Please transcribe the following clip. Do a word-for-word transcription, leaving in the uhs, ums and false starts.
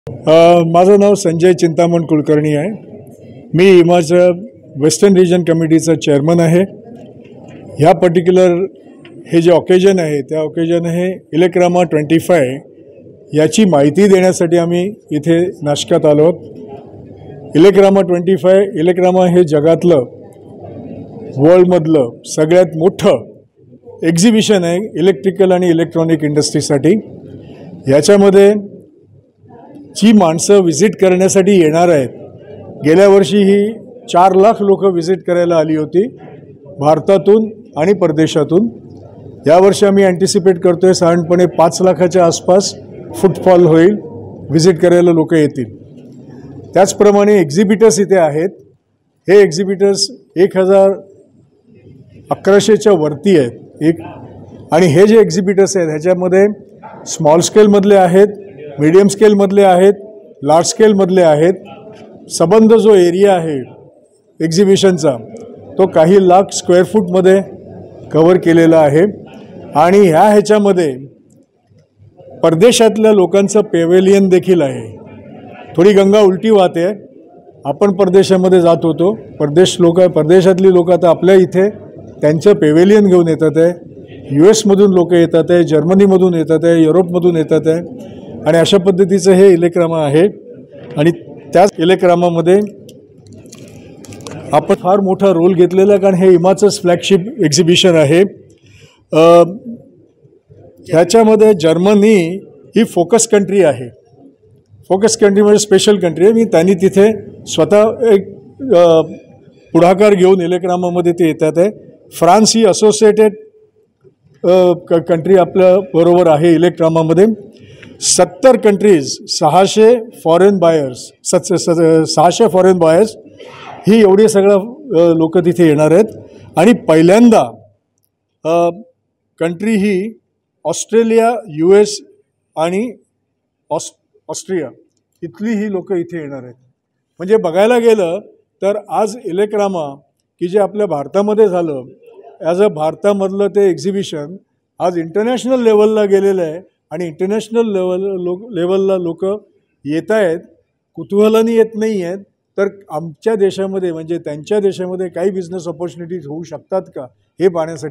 अ, माझं नाव संजय चिंतामण कुलकर्णी आहे। मी इमाचं वेस्टर्न रिजन कमिटीचा चेअरमन आहे। ह्या पर्टिक्युलर हे जे ऑकेजन आहे त्या ऑकेजन हे इलेक्रामा ट्वेंटी फाय याची माहिती देण्यासाठी आम्ही इथे नाशकात आलो आहोत। इलेक्रामा ट्वेंटी फाय इलेक्रामा हे जगातलं वर्ल्डमधलं सगळ्यात मोठं एक्झिबिशन आहे इलेक्ट्रिकल आणि इलेक्ट्रॉनिक इंडस्ट्रीसाठी। याच्यामध्ये जी माणसं विजिट करण्यासाठी येणार आहेत, गेल्या वर्षी ही चार लाख लोक विजिट करायला आली होती भारतातून आणि परदेशातून। यावर्षी आम्ही अँटिसिपेट करतोय साधारणपणे पाच लाखाच्या आसपास फुटफॉल होईल, विजिट करायला लोक येतील। त्याचप्रमाणे एक्झिबिटर्स इथे आहेत। हे एक्झिबिटर्स एक हजार अकराशेच्या वरती आहेत एक, आणि हे जे एक्झिबिटर्स आहेत ह्याच्यामध्ये स्मॉल स्केलमधले आहेत, मीडियम स्केलमधले आहेत, लार्ज स्केलमधले आहेत। संबंध जो एरिया आहे एक्झिबिशनचा तो काही लाख स्क्वेअर फूटमध्ये कव्हर केलेला आहे। आणि ह्या ह्याच्यामध्ये परदेशातल्या लोकांचं पेवेलियन देखील आहे। थोडी गंगा उलटी वाहते। आपण परदेशामध्ये जात होतो, परदेश लोक परदेशातली लोक आता आपल्या इथे त्यांचं पेवेलियन घेऊन येतात आहे। यू एसमधून लोक येतात आहे, जर्मनीमधून येतात आहे, युरोपमधून येतात आहे, आणि अशा पद्धतीचं हे इलेक्रामा आहे। आणि त्याच इलेक्रामामध्ये आपण फार मोठा रोल घेतलेला आहे, कारण हे इमाचंच फ्लॅगशिप एक्झिबिशन आहे। ह्याच्यामध्ये जर्मनी ही फोकस कंट्री आहे। फोकस कंट्री म्हणजे स्पेशल कंट्री आहे। मी त्यांनी तिथे स्वतः एक पुढाकार घेऊन इलेक्रामामध्ये ते येतात आहे। फ्रान्स ही असोसिएटेड कंट्री आपल्या बरोबर आहे इलेक्रामामध्ये। सत्तर कंट्रीज, सहाशे फॉरेन बायर्स, सत सहाशे फॉरेन बायर्स ही एवढी सगळं लोक तिथे येणार आहेत। आणि पहिल्यांदा कंट्री ही ऑस्ट्रेलिया, यू एस आणि ऑस ऑस्ट्रिया इथली ही लोक इथे येणार आहेत। म्हणजे बघायला गेलं तर आज इलेक्रामा की जे आपल्या भारतामध्ये झालं, ॲज अ भारतामधलं ते एक्झिबिशन आज इंटरनॅशनल लेवलला गेलेलं आहे। आणि इंटरनॅशनल लेवल लोक लेवलला लोक येत आहेत, कुतूहलाने येत नाही आहेत, तर आमच्या देशामध्ये म्हणजे त्यांच्या देशामध्ये काही बिझनेस ऑपॉर्च्युनिटीज होऊ शकतात का हे पाहण्यासाठी